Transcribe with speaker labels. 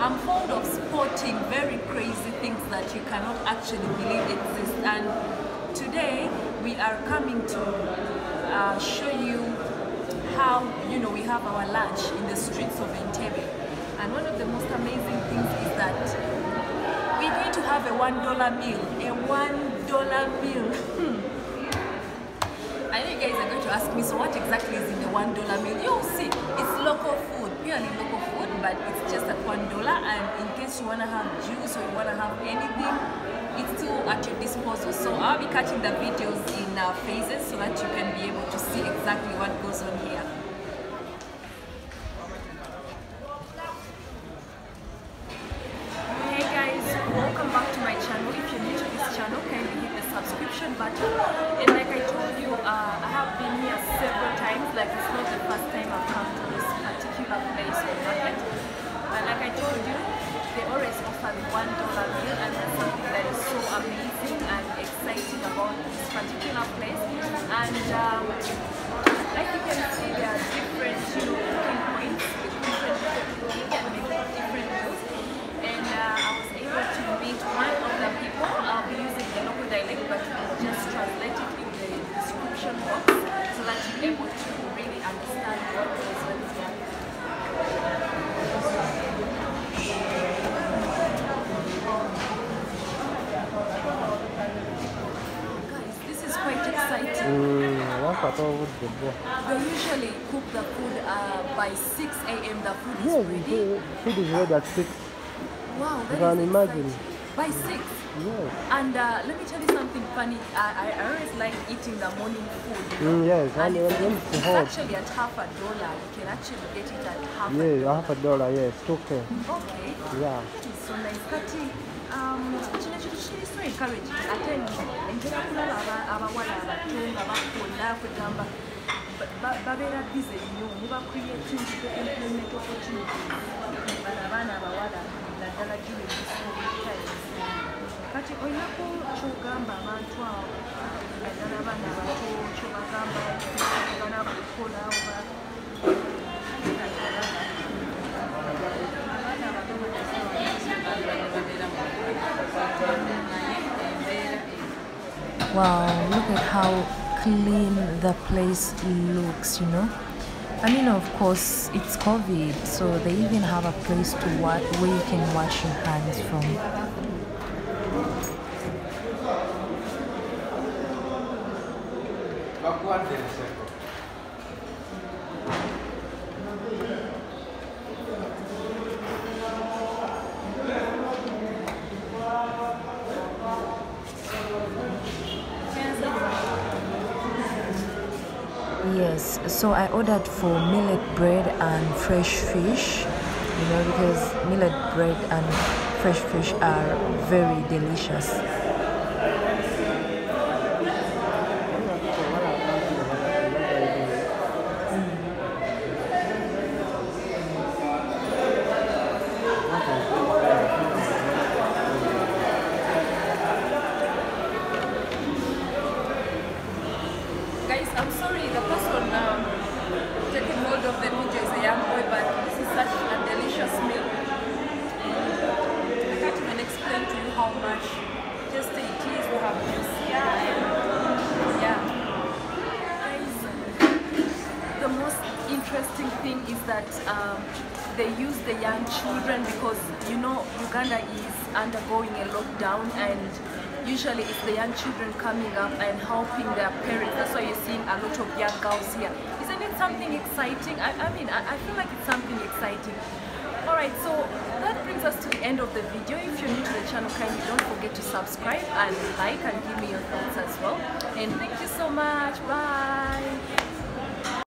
Speaker 1: I'm fond of spotting very crazy things that you cannot actually believe exist, and today we are coming to show you how, you know, we have our lunch in the streets of Entebbe. And one of the most amazing things is that we're going to have a $1 meal. A $1 meal. I know you guys are going to ask me, so what exactly is in the $1 meal? You'll see. It's local food, purely local food, but it's just at $1. And in case you want to have juice or you want to have anything, it's still at your disposal. So I'll be cutting the videos in phases so that you can be able to see exactly what goes on here. Hey guys, welcome back to my channel. If you're new to this channel, kindly hit the subscription button. And like I told you, I have been here several times. Like, it's not the first time I've come to this particular place or market. But like I told you, they always offer the $1 meal, and that's something that is so amazing and exciting about this particular place. And like you can see, there are different, cooking points with different people who can make different meals. And I was able to meet one of the people. I'll be using the local dialect, but I'll just translate it in the description box so that you're able to really understand what goes on here. Guys, this is quite exciting. They usually cook the food by 6 a.m. The food is ready.
Speaker 2: Food is ready at 6.
Speaker 1: Wow, that
Speaker 2: you can
Speaker 1: is
Speaker 2: imagine.
Speaker 1: By 6?
Speaker 2: Yes.
Speaker 1: And let me tell you something funny. I always like eating the morning food.
Speaker 2: Yes,
Speaker 1: and
Speaker 2: it's
Speaker 1: actually at $1. You can actually get it at $1.
Speaker 2: $1, yes, okay.
Speaker 1: Okay.
Speaker 2: Yeah.
Speaker 1: That is so nice. Kati, it's so encouraging. Entera kulaba abawala abato nga bakola kugamba babeera busy nnyo, muba creating employment opportunities abaana abawala naddala during this COVID times. Kati olinako kyogamba abantu abo naddala abaana abato kyobagamba bagana kukola oba wow, look at how clean the place looks, you know. I mean, of course, it's COVID, so they even have a place to where you can wash your hands from. Yes, so I ordered for millet bread and fresh fish, you know, because millet bread and fresh fish are very delicious. Guys, I'm sorry, the person taking hold of the video is a young boy, but this is such a delicious meal. I can't even explain to you how much tasty it is. We have juice here, and yeah. Guys, the most interesting thing is that they use the young children because, you know, Uganda is undergoing a lockdown, and usually it's the young children coming up and helping their parents. That's why you're seeing a lot of young girls here. Isn't it something exciting? I mean, I feel like it's something exciting. Alright, so that brings us to the end of the video. If you're new to the channel, kindly don't forget to subscribe and like and give me your thoughts as well. And thank you so much. Bye.